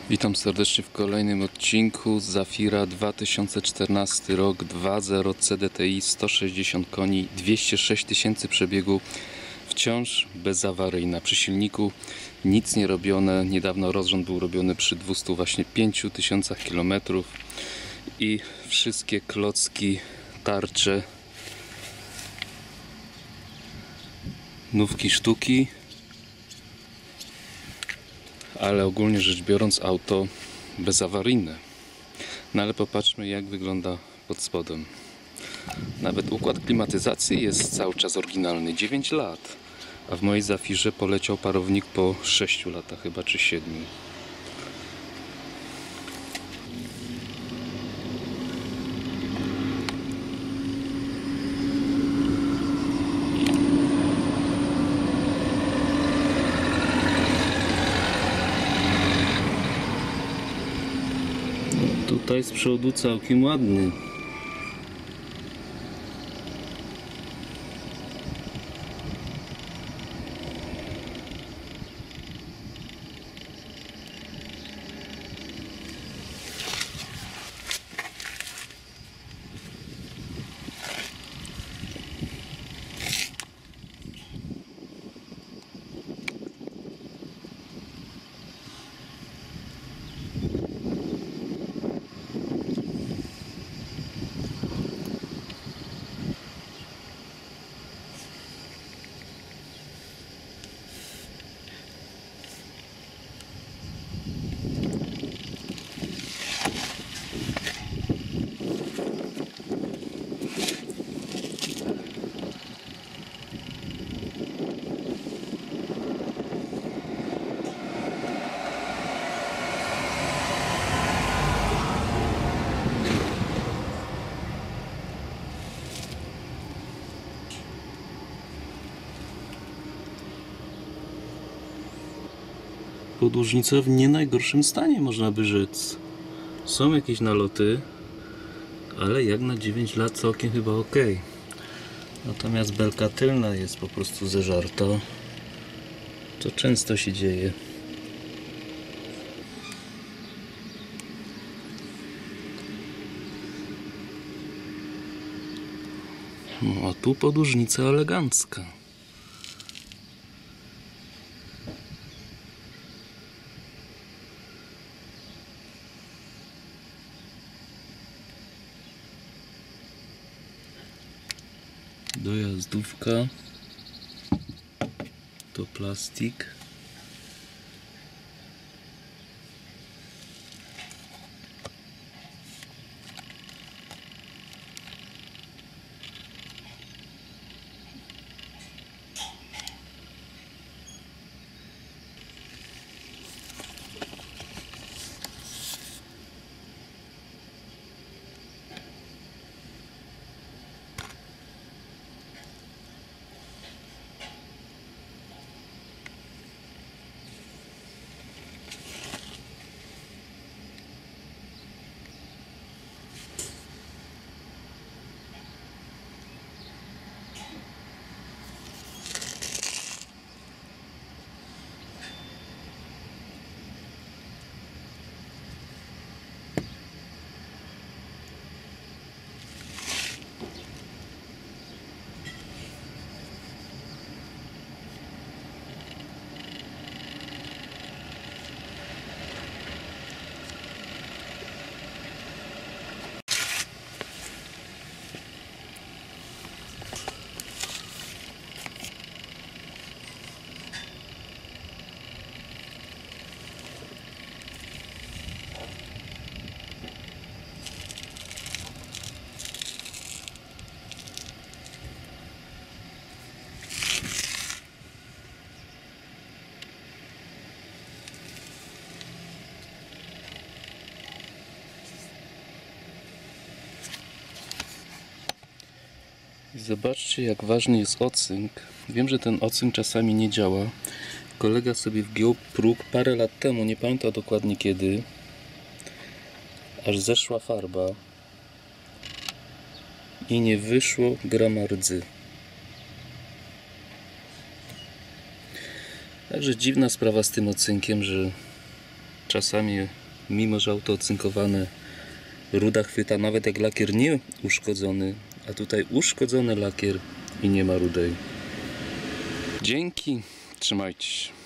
Witam serdecznie w kolejnym odcinku Zafira 2014 rok 2.0 CDTI 160 koni 206 tysięcy przebiegu, wciąż bezawaryjna. Przy silniku nic nie robione. Niedawno rozrząd był robiony przy 205 tysiącach kilometrów i wszystkie klocki, tarcze, nówki sztuki, ale ogólnie rzecz biorąc auto bezawaryjne. No ale popatrzmy, jak wygląda pod spodem. Nawet układ klimatyzacji jest cały czas oryginalny, 9 lat, a w mojej Zafirze poleciał parownik po 6 latach chyba, czy 7. Tutaj z przodu całkiem ładny. Podłużnica w nie najgorszym stanie, można by rzec. Są jakieś naloty, ale jak na 9 lat całkiem chyba ok. Natomiast belka tylna jest po prostu zeżarta. To często się dzieje. No a tu podłużnica elegancka. Dojazdówka to plastik. Zobaczcie, jak ważny jest ocynk. Wiem, że ten ocynk czasami nie działa. Kolega sobie wgiął próg parę lat temu, nie pamiętam dokładnie kiedy, aż zeszła farba i nie wyszło grama rdzy. Także dziwna sprawa z tym ocynkiem, że Czasami, mimo że auto ocynkowane, ruda chwyta, nawet jak lakier nie uszkodzony, a tutaj uszkodzony lakier i nie ma rudej. Dzięki, trzymajcie się.